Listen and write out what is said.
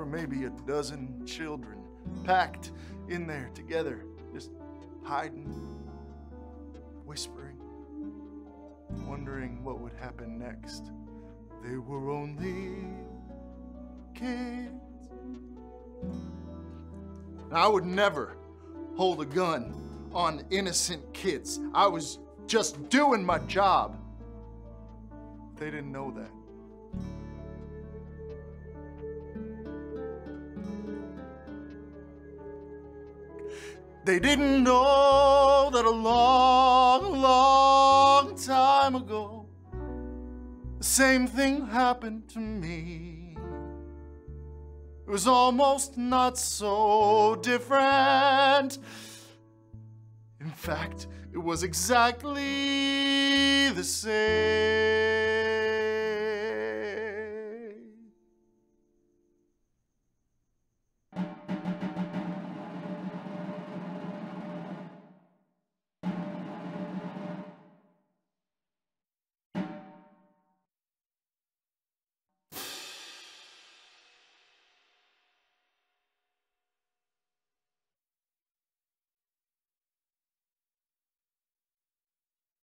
maybe a dozen children packed in there together, just hiding, whispering, wondering what would happen next. They were only kids. I would never hold a gun on innocent kids. I was just doing my job. They didn't know that. They didn't know that a long, long time ago, the same thing happened to me. It was almost not so different. In fact, it was exactly the same.